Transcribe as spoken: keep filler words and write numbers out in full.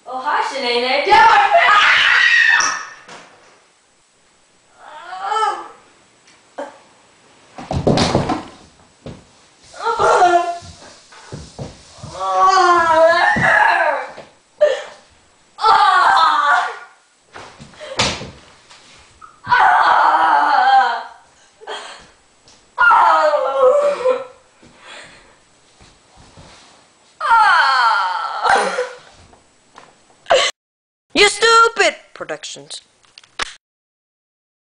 Oh, hi, Shanae. Get my face! You stupid! Productions.